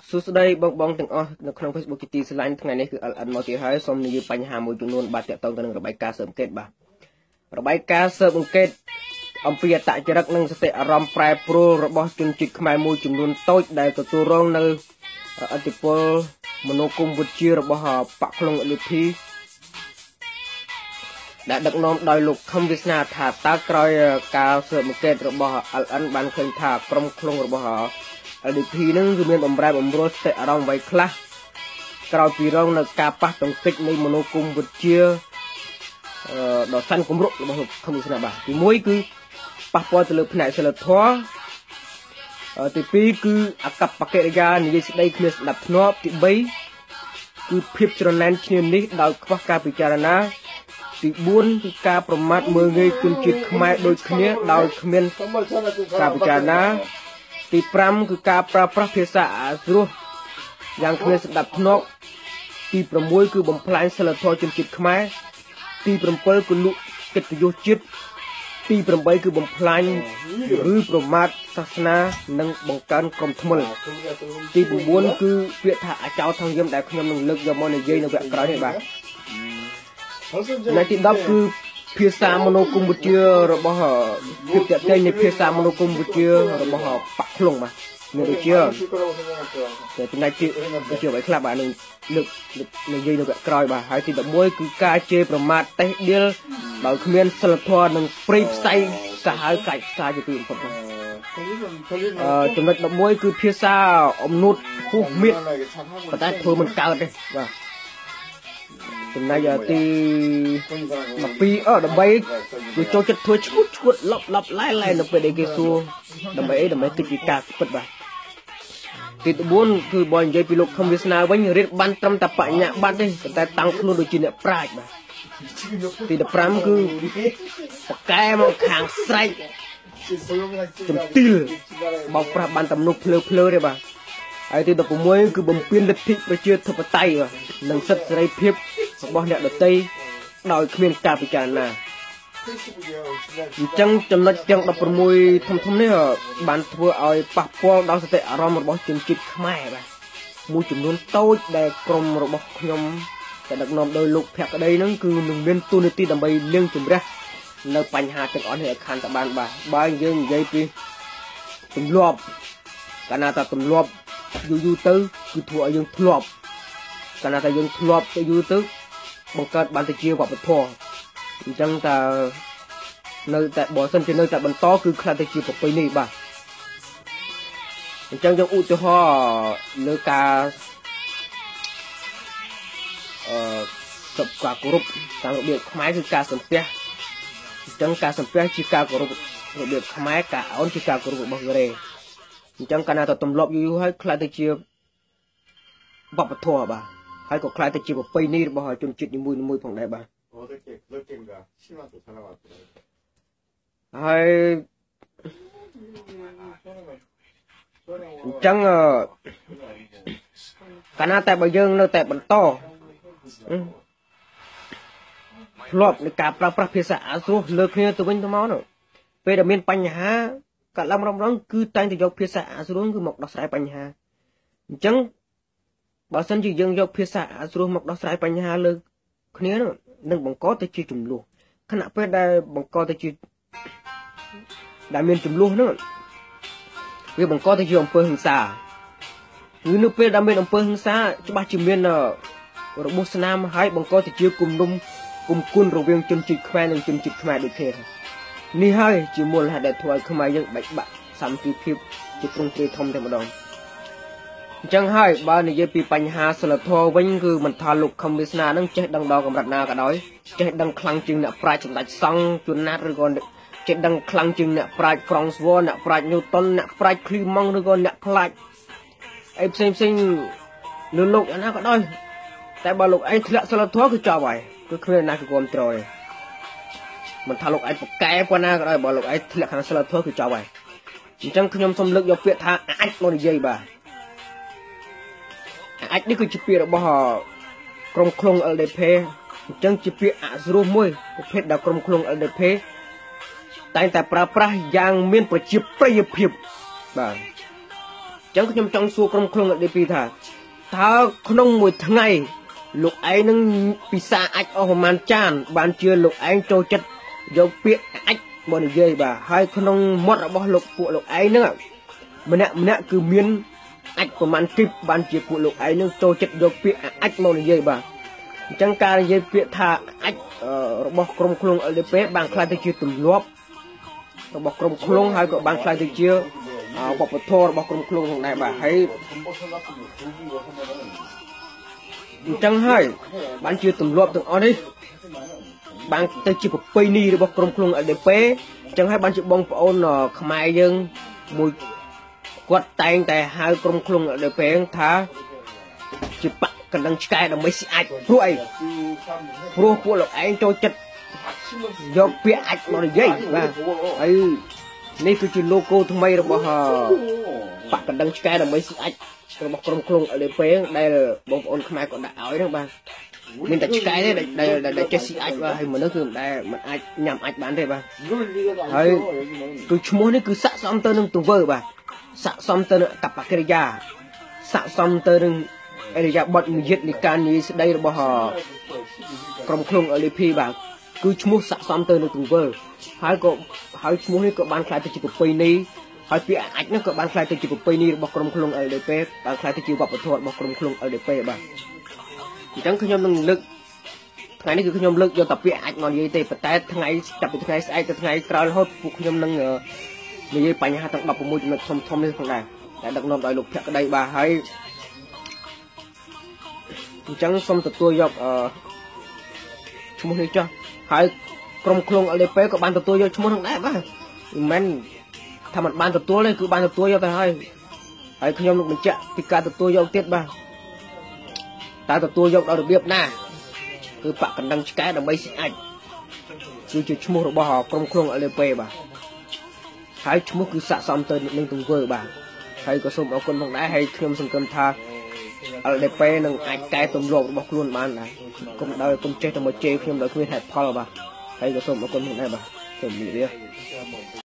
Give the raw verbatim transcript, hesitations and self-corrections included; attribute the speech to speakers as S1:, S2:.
S1: សួស្តីបងបងទាំងអស់នៅក្នុង Facebook ជាទីស្រឡាញ់ថ្ងៃនេះគឺ អិល អិន មកទៀតហើយសូមនិយាយបញ្ហាមួយចំនួនបាទទាក់ទងទៅនឹងរបាយការណ៍ស៊ើបអង្កេតបាទរបាយការណ៍ស៊ើបអង្កេតអំពីអត្តចរិតនិងសតិអារម្មណ៍ប្រែប្រួលរបស់ជនជាតិខ្មែរមួយចំនួនតូចដែលទទួលរងនៅឥទ្ធិពលមនោគមវិជ្ជារបស់បកខ្លងលីភីដែលដឹកនាំដោយលោកខឹមវាសនាថាតើក្រោយការស៊ើបអង្កេតរបស់ អិល អិន បានឃើញថាក្រុមខ្លងរបស់ แอล ดี พี នឹងគឺមានបំរែបំរួលស្ថិតអារម្មណ៍អ្វីខ្លះក្រោយពីរងនៅការប៉ះទង្គិចនៃមនោគមវិជ្ជាដ៏សាន់គម្រុករបស់លោកខឹមវាសនាបាទទីមួយគឺប៉ះពាល់ទៅលើផ្នែកសិលធម៌ទីពីរគឺអកប្បកិរិយានិយាយស្ដីគ្មានស្ដាប់ធ្នាប់ទីបីគឺភាពច្រណែនឈ្នានីសដោយខ្វះការពិចារណាទីបួនគឺការប្រមាថមើលងាយជនជាតិខ្មែរដូចគ្នាដោយគ្មានការពិចារណាទីប្រាំគឺការប្រើប្រាស់ភាសាអាស្រួសយ៉ាងគ្មានសណ្ដាប់ធ្នាប់ទីប្រាំមួយគឺបំផ្លាញសិលធម៌ជនជាតិខ្មែរទីប្រាំពីរគឺលុបកិត្តិយសជាតិទីប្រាំបីគឺបំផ្លាញឬប្រមាថសាសនានិងបង្កើនក្រុមថ្មិលទីប្រាំបួនគឺពាក្យថាអាចោទថងយមដែលខ្ញុំនឹងលើកយកមកនិយាយនៅវគ្គក្រោយនេះបាទនៅទីដប់គឺភាសាមនោគមវិជ្ជារបស់ភាពតាក់ទងនៃភាសាមនោគមវិជ្ជារបស់បកខ្លងបាទមានដូចជាតែចំណែកជាដូចជាអ្វីខ្លះបាទនឹងលើកនិយាយនៅវគ្គក្រោយបាទហើយទីដប់មួយគឺការជេរប្រមាថតេះដៀលដោយគ្មានសិលធម៌និងព្រៃផ្សៃសាហាវកាច់ផ្សាយជាទីបំផុតអឺចំណុចដប់មួយគឺភាសាអំនួតពុះមៀតប៉ុន្តែធ្វើមិនកើតទេបាទចំណែកទីដប់ពីរអឺដើម្បីវាចូលចិត្តធ្វើឈួតឈួតលប់លប់ឡែឡែនៅពេលដែលគេសួរដើម្បីអីដើម្បីគិតពីការពិតបាទទីដប់បួនគឺបើនិយាយពីលោកខឹមវាសនាវិញរៀនបានត្រឹមតែបញ្ញាបត្រទេប៉ុន្តែតាំងខ្លួនដូចជាអ្នកប្រាជ្ញបាទទីដប់ប្រាំគឺបកែមកខាងស្រែកចំទីលបោកប្រាស់បានតំណុកភ្លើភ្លើទេបាទហើយទីដប់៦គឺបំពេញលទ្ធិប្រជាធិបតេយ្យនិងសិទ្ធិសេរីភាពរបស់អ្នកដទៃដោយគ្មានការពិចារណាអញ្ចឹងចំណុចទាំងដប់ប្រាំមួយធំធំនេះបានធ្វើឲ្យប៉ះពាល់ដល់សតិអារម្មណ៍របស់ជនជាតិខ្មែរបាទមួយចំនួនតូចដែលក្រុមរបស់ខ្ញុំដែលដឹកនាំដោយលោកភក្តីហ្នឹងគឺនឹងមានទូនាទីដើម្បីលាងជម្រះនៅបញ្ហាទាំងអស់នេះឲ្យខានតបានបាទបើយើងនិយាយពីទម្លាប់កាលណាតាទម្លាប់យូរយូរទៅគឺធ្វើឲ្យយើងធ្លាប់កាលណាតាយើងធ្លាប់ទៅយូរទៅបង្កើតបានទៅជាវប្បធម៌អញ្ចឹងតើនៅតែបើសិនជានៅតែបន្តគឺខ្លះទៅជាប្រពៃណីបាទអញ្ចឹងយើងឧទាហរណ៍លើការអឺសពការគោរពតាមរបៀបខ្មែរគឺការសំពះអញ្ចឹងការសំពះជាការគោរពរបៀបខ្មែរការអោនជាការគោរពរបស់កូរ៉េអញ្ចឹងកាលណាទៅទម្លាប់យូរយូរហើយខ្លះទៅជាវប្បធម៌បាទហើយក៏ខ្លះទៅជាប្រពៃណីរបស់ជនជាតិនីមួយៗផងដែរបាទហើយអញ្ចឹងកាលណាតែបើយើងនៅតែបន្តធ្លាប់នៃការប្រើប្រាស់ភាសាអាស្រួសលើគ្នាទៅវិញទៅមកនោះពេលដែលមានបញ្ហាកាលឡើងរំរងគឺតែងតែយកភាសាអាស្រួសគឺមកដោះស្រាយបញ្ហាអញ្ចឹងបើសិនជាយើងយកភាសាអាស្រួសមកដោះស្រាយបញ្ហាលើគ្នានោះនឹងបង្កទៅជាចំនួនខណៈពេលដែលបង្កទៅជាដែលមានចំនួននោះវាបង្កទៅជាអំពើហិង្សាឬនៅពេលដែលមានអំពើហិង្សាច្បាស់ជាមានរបួសស្នាមហើយបង្កទៅជាគំនុំគុំគុណរវាងជនជាតិខ្មែរនិងជនជាតិខ្មែរដូចគ្នានេះហើយជាមូលហេតុដែលធ្វើឲ្យខ្មែរយើងបែកបាក់សាមគ្គីភាពជាទ្រង់ទ្រាយធំតែម្ដងអញ្ចឹងហើយបើនិយាយពីបញ្ហាសិលធម៌វិញគឺមិនថាលោកខឹមវាសនានឹងចេះដឹងដល់កម្រិតណាក៏ដោយចេះដឹងខ្លាំងជាងអ្នកប្រាជ្ញសម្ដេចសង្ឃជួនណាត់ឬក៏ចេះដឹងខ្លាំងជាងអ្នកប្រាជ្ញហ្វ្រង់ស្វ័រអ្នកប្រាជ្ញញូតុនអ្នកប្រាជ្ញឃ្លីម៉ង់ឬក៏អ្នកខ្លាចអីផ្សេងផ្សេងលើលោកយ៉ាងណាក៏ដោយតែបើលោកឯងធ្លាក់សិលធម៌គឺចប់ហើយគឺគ្មានអ្នកណាគ្រប់គ្រងទេមិនថាលោកឯងប្រកែប៉ុណ្ណាក៏ដោយបើលោកឯងធ្លាក់ខាងសិលធម៌គឺចប់ហើយអញ្ចឹងខ្ញុំសូមលើកយកពាក្យថាអាចមកនិយាយបាទអាចនេះគឺជាពាក្យរបស់ក្រុមខ្លង แอล ดี พี អញ្ចឹងជាពាក្យអស្រួសមួយប្រភេទដែលក្រុមខ្លង แอล ดี พี តែងតែប្រើប្រាស់យ៉ាងមានប្រជាប្រិយភាពបាទចឹងខ្ញុំចង់សួរក្រុមឃ្លុង เอ ดี พี ថាតើក្នុងមួយថ្ងៃលោកឯងនឹងពិសាអាចអស់ប្រមាណចានបានជាលោកឯងចូលចិត្តយកពាក្យអាចមកនិយាយបាទហើយក្នុងមាត់របស់លោកពួកលោកឯងហ្នឹងម្នាក់ម្នាក់គឺមានអាចប្រមាណគីបបានជាពួកលោកឯងនឹងចូលចិត្តយកពាក្យអាចមកនិយាយបាទអញ្ចឹងការនិយាយពាក្យថាអាចរបស់ក្រុមឃ្លុង เอ ดี พี បានខ្លាយទៅជាទម្លាប់របស់ក្រុមឃ្លុងហើយក៏បានខ្លាយទៅជាវប្បធម៌របស់ក្រុមឃ្លុងផងដែរបាទហើយអញ្ចឹងហើយបានជាទម្លាប់ទាំងអស់នេះបានទៅជាប្រពៃណីរបស់ក្រុមឃ្លុង เอ ดี พี អញ្ចឹងហើយបានជាបងប្អូនខ្មែរយើងមួយគាត់តែងតែហៅក្រុមឃ្លុង เอ ดี พี ថាជាបកកណ្ដឹងឆ្កែដើម្បីស្អាតព្រោះអីព្រោះពួកលោកឯងចូលចិត្តយកពាក្យអាចមកនិយាយបាទហើយនេះគឺជា logo ថ្មីរបស់បកកណ្ដឹងឆ្កែដើម្បីស្អាតរបស់ក្រុមឃ្លុង เอ ดี พี ដែលបងប្អូនខ្មែរគាត់ដាក់ឲ្យហ្នឹងបាទមានតែឆ្កែទេដែលដែលចេះស្អាតបាទហើយមនុស្សគឺមិនដែលមិនអាចញ៉ាំអាចបានទេបាទហើយគឺឈ្មោះនេះគឺស័ក្តិសមទៅនឹងទង្វើបាទស័ក្តិសមទៅនឹងកប្បកិរិយាស័ក្តិសមទៅនឹងអរិយាប័ត្រនិយាយនៃការនិយាយស្ដីរបស់ក្រុមឃ្លុង เอ ดี พี បាទគឺឈ្មោះស័ក្តិសមទៅនឹងទង្វើហើយក៏ហើយឈ្មោះនេះក៏បានខ្លាយទៅជាប្រពៃណីហើយពាក្យអាចនោះក៏បានខ្លាយទៅជាប្រពៃណីរបស់ក្រុមឃ្លុង เอ ดี พี បានខ្លាយទៅជាវប្បធម៌របស់ក្រុមឃ្លុង เอ ดี พี បាទអញ្ចឹងខ្ញុំនឹងលើកថ្ងៃនេះគឺខ្ញុំលើកយកតែពាក្យអាចមកនិយាយទេប៉ុន្តែថ្ងៃចាប់ពីថ្ងៃស្អែកទៅថ្ងៃក្រោយរហូតពួកខ្ញុំនឹងនិយាយបញ្ហាទាំងដប់ប្រាំមួយចំណុចធំធំនេះផងដែរដែលដឹកនាំដោយលោកភក្តីបាទហើយអញ្ចឹងសូមទទួលយកអឺឈ្មោះនេះចុះហើយក្រុមឃ្លុង เอ ดี พี ក៏បានទទួលយកឈ្មោះហ្នឹងដែរបាទមិនមែនថាมันបានទទួលទេគឺបានទទួលយកទៅហើយហើយខ្ញុំនឹងបញ្ជាក់ពីការទទួលយកទៀតបាទតើទទួលយកដល់របៀបណាគឺបកកណ្ដឹងឆ្កែដើម្បីស្អាតគឺជាឈ្មោះរបស់ក្រុមឃ្លុង เอ ดี พี បាទហើយឈ្មោះគឺស័ក្តិសមទៅនឹងទង្វើបាទហើយក៏សូមអរគុណផងដែរហើយខ្ញុំសង្ឃឹមថា เอ ดี พี នឹងអាចកែទម្លាប់របស់ខ្លួនបានដែរកុំដល់កុំចេះតែមកជេរខ្ញុំដល់គ្មានហេតុផលបាទហើយក៏សូមអរគុណផងដែរបាទសូមនិយាយ